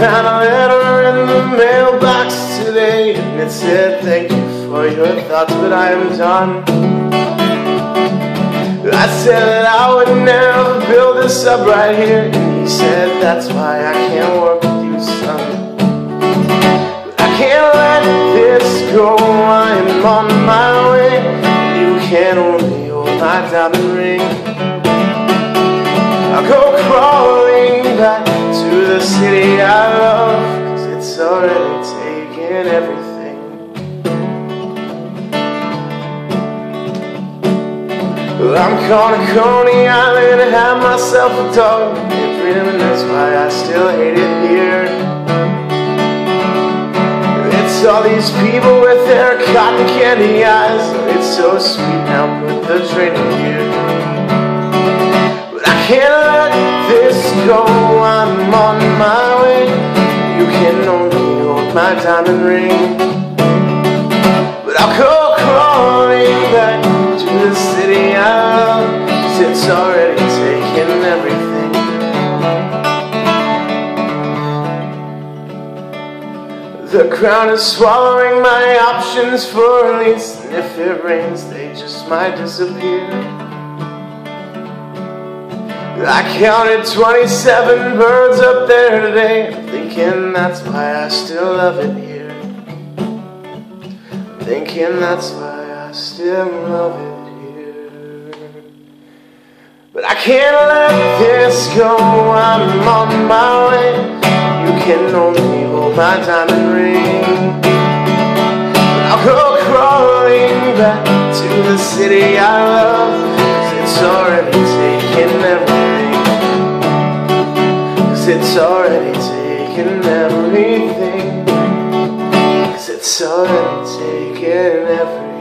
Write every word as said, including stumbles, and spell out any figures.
found a letter in the mailbox today, and it said, thank you for your thoughts, but I am done. I said that I would never build this up right here, and he said, that's why I can't work with you, son. But I can't let this go, I am on my way. You can only hold my diamond ring. I'll go crawling back to the city I love, 'cause it's already taken everything. Well, I'm caught on Coney Island and have myself a dog named Freedom, and that's why I still hate it here. It's all these people with their cotton candy eyes. It's so sweet, now put the train in here. But I can't let this go, I'm on my way. You can only hold my diamond ring. But I'll go crawling back to the city I love, 'cause it's already taken everything. The ground is swallowing my options for release, and if it rains they just might disappear. I counted twenty-seven birds up there today, I'm thinking that's why I still love it here. I'm thinking that's why I still love it here. But I can't let this go, I'm on my way. You can only hold my diamond ring. But I'll go crawling back to the city I love, 'cause it's already taken everything. 'Cause it's already taken everything. 'Cause it's already taken everything.